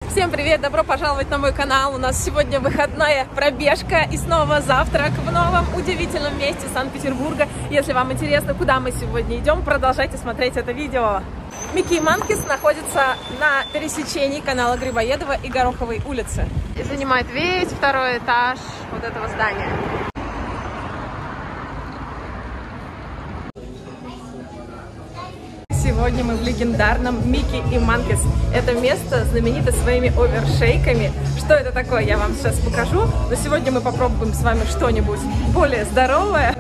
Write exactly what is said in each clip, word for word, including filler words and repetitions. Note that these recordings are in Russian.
Всем привет! Добро пожаловать на мой канал. У нас сегодня выходная пробежка и снова завтрак в новом удивительном месте Санкт-Петербурга. Если вам интересно, куда мы сегодня идем, продолжайте смотреть это видео. Микки и Манкис находится на пересечении канала Грибоедова и Гороховой улицы. И занимает весь второй этаж вот этого здания. Сегодня мы в легендарном Микки и Манкис. Это место знаменито своими овершейками. Что это такое, я вам сейчас покажу. Но сегодня мы попробуем с вами что-нибудь более здоровое.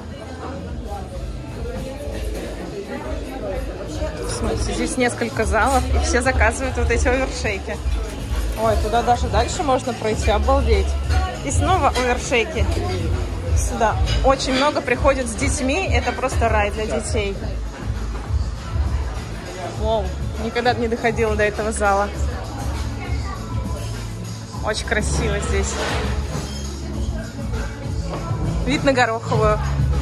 Смотрите, здесь несколько залов, и все заказывают вот эти овершейки. Ой, туда даже дальше можно пройти, обалдеть. И снова овершейки. Сюда очень много приходят с детьми, это просто рай для детей. Воу, никогда не доходила до этого зала. Очень красиво здесь. Вид на Гороховую.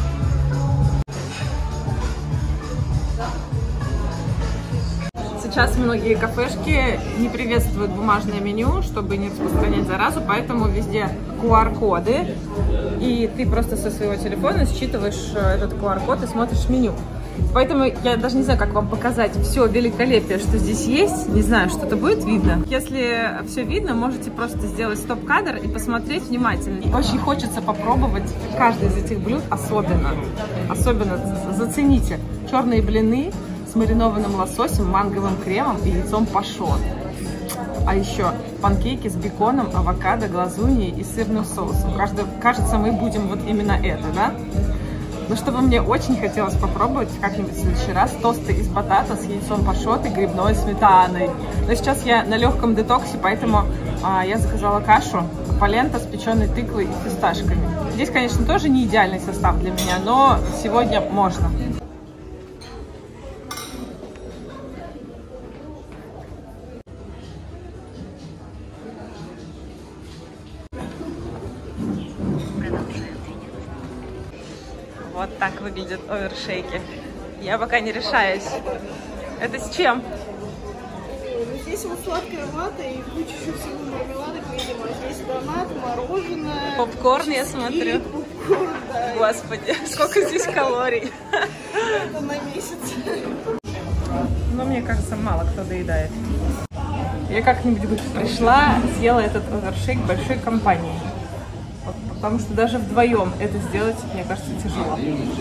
Сейчас многие кафешки не приветствуют бумажное меню, чтобы не распространять заразу, поэтому везде ку ар-коды. И ты просто со своего телефона считываешь этот ку ар-код и смотришь меню. Поэтому я даже не знаю, как вам показать все великолепие, что здесь есть. Не знаю, что-то будет видно. Если все видно, можете просто сделать стоп-кадр и посмотреть внимательно. Очень хочется попробовать каждое из этих блюд особенно. Особенно зацените. Черные блины с маринованным лососем, манговым кремом и яйцом пашот. А еще панкейки с беконом, авокадо, глазуньей и сырным соусом. Каждый, кажется, мы будем вот именно это, да? Но чтобы мне очень хотелось попробовать как-нибудь в следующий раз тосты из батата с яйцом пашот и грибной сметаной. Но сейчас я на легком детоксе, поэтому а, я заказала кашу полента с печеной тыквой и фисташками. Здесь, конечно, тоже не идеальный состав для меня, но сегодня можно. Вот так выглядят овершейки. Я пока не решаюсь. Это с чем? Здесь вот сладкая вата и куча еще всего мармеладок, видимо. Здесь донат, мороженое. Попкорн, я смотрю. Попкорн, да. Господи, сколько здесь калорий. Это на месяц. Но мне кажется, мало кто доедает. Я как-нибудь бы пришла, съела этот овершейк большой компанией. Потому что даже вдвоем это сделать, мне кажется, тяжело.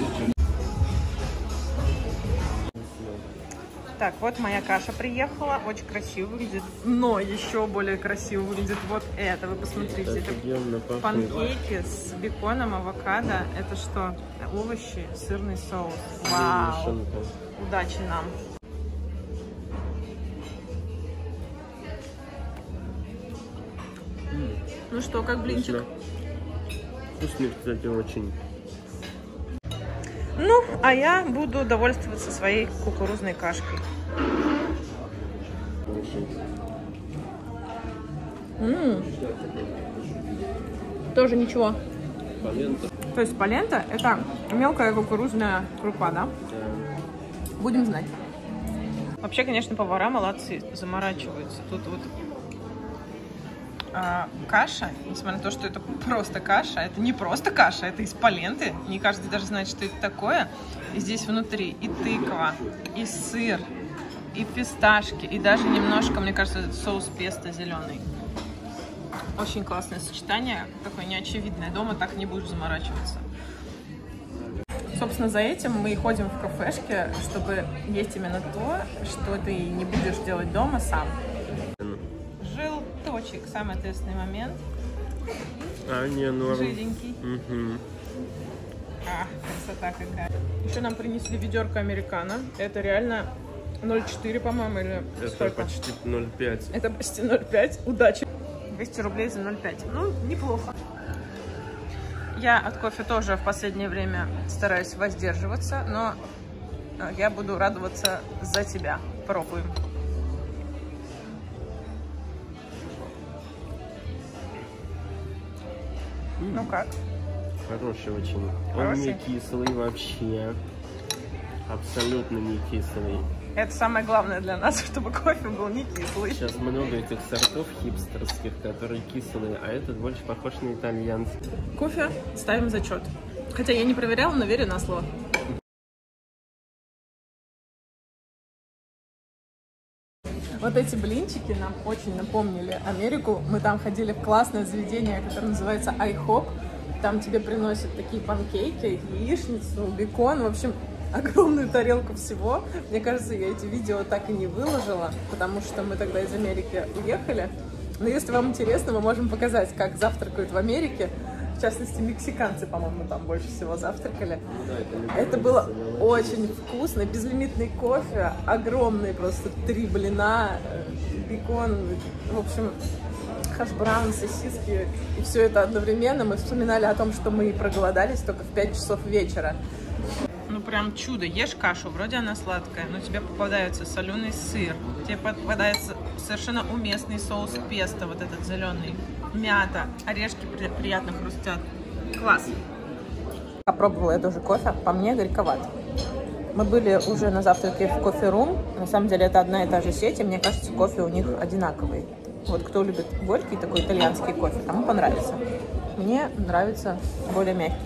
Так, вот моя каша приехала. Очень красиво выглядит. Но еще более красиво выглядит вот это. Вы посмотрите. Это панкейки с беконом, авокадо. Это что? Овощи, сырный соус. Вау! Удачи нам! Ну что, как блинчик? Вкусный, кстати, очень. Ну, а я буду довольствоваться своей кукурузной кашкой. М-м. Тоже ничего. Полента. То есть полента — это мелкая кукурузная крупа, да? Да. Будем знать. Вообще, конечно, повара молодцы, заморачиваются. Тут вот а, каша, несмотря на то, что это просто каша, это не просто каша, это из поленты. Не каждый даже знает, что это такое. И здесь внутри и тыква, и сыр, и фисташки, и даже немножко, мне кажется, соус песто зеленый. Очень классное сочетание, такое неочевидное. Дома так не будешь заморачиваться. Собственно, за этим мы и ходим в кафешке, чтобы есть именно то, что ты не будешь делать дома сам. Желточек, самый ответственный момент. А, не, норм. Жиденький. Угу. А, красота какая. Еще нам принесли ведерко американо. Это реально ноль целых четыре, по-моему, или Это сколько? почти ноль целых пять. Это почти ноль целых пять. Удачи. двести рублей за ноль целых пять. Ну, неплохо. Я от кофе тоже в последнее время стараюсь воздерживаться, но я буду радоваться за тебя. Пробуем. М-м. Ну как? Хороший очень. Хороший? Он не кислый вообще. Абсолютно не кислый. Это самое главное для нас, чтобы кофе был не кислый. Сейчас много этих сортов хипстерских, которые кислые, а этот больше похож на итальянский. Кофе ставим зачет. Хотя я не проверяла, но верю на слово. Вот эти блинчики нам очень напомнили Америку. Мы там ходили в классное заведение, которое называется IHOP. Там тебе приносят такие панкейки, яичницу, бекон, в общем, огромную тарелку всего. Мне кажется, я эти видео так и не выложила, потому что мы тогда из Америки уехали. Но если вам интересно, мы можем показать, как завтракают в Америке. В частности, мексиканцы, по-моему, там больше всего завтракали. Это было очень вкусно. Безлимитный кофе, огромные просто три блина, бекон, в общем, хэш-браун, сосиски. И все это одновременно. Мы вспоминали о том, что мы проголодались только в пять часов вечера. Ну прям чудо. Ешь кашу, вроде она сладкая, но тебе попадается соленый сыр, тебе попадается совершенно уместный соус песто, вот этот зеленый, мята, орешки приятно хрустят. Класс. Попробовала я тоже кофе, по мне горьковат. Мы были уже на завтраке в кофе-рум, на самом деле это одна и та же сеть, и мне кажется, кофе у них одинаковый. Вот кто любит горький такой итальянский кофе, тому понравится. Мне нравится более мягкий.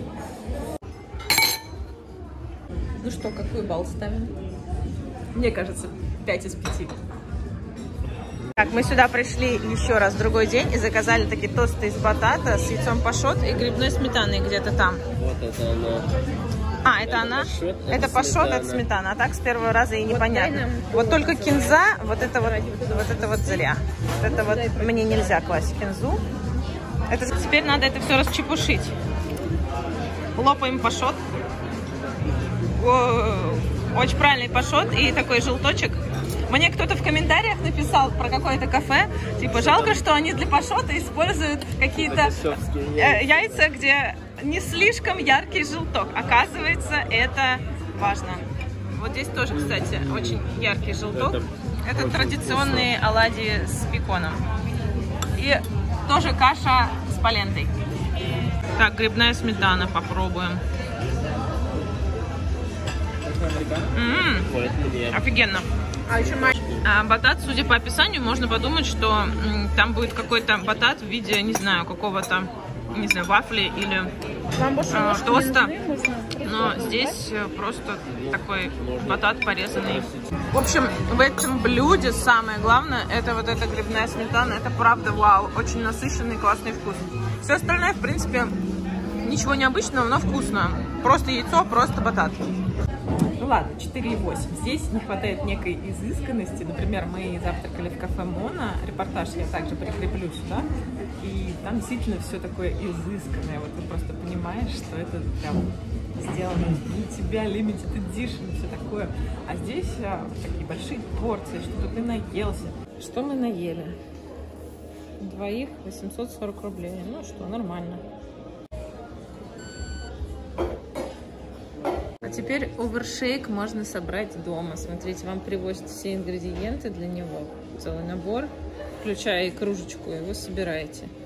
Ну что, какой балл ставим? Мне кажется, пять из пяти. Так, мы сюда пришли еще раз в другой день и заказали такие тосты из батата с яйцом пашот и грибной сметаной где-то там. Вот это она. А, это, это она? Пашот, это это пашот, сметана. это сметана. А так с первого раза и непонятно. Вот, вот только кинза, вот это вот, вот это вот зря. Вот это вот мне нельзя класть кинзу. Это, теперь надо это все расчепушить. Лопаем пашот. Очень правильный пашот и такой желточек. Мне кто-то в комментариях написал про какое-то кафе, типа, жалко, что они для пашота используют какие-то яйца, где не слишком яркий желток. Оказывается, это важно. Вот здесь тоже, кстати, очень яркий желток. Это, это традиционные оладьи с беконом. И тоже каша с полентой. Так, грибная сметана попробуем. М-м-м, офигенно. А еще а, батат, судя по описанию, можно подумать, что м, там будет какой-то батат в виде, не знаю, какого-то, не знаю, вафли или э, тоста. Но здесь просто такой батат порезанный. В общем, в этом блюде самое главное, это вот эта грибная сметана. Это правда вау, очень насыщенный, классный вкус. Все остальное, в принципе, ничего необычного, но вкусно. Просто яйцо, просто батат. Ну ладно, четыре и восемь. Здесь не хватает некой изысканности. Например, мы завтракали в кафе Мона. Репортаж я также прикреплю сюда. И там действительно все такое изысканное. Вот ты просто понимаешь, что это прям сделано для тебя, limited edition, все такое. А здесь а, такие большие порции, чтобы ты наелся. Что мы наели? Двоих восемьсот сорок рублей. Ну что, нормально. А теперь овершейк можно собрать дома. Смотрите, вам привозят все ингредиенты для него. Целый набор, включая и кружечку, и вы собираете.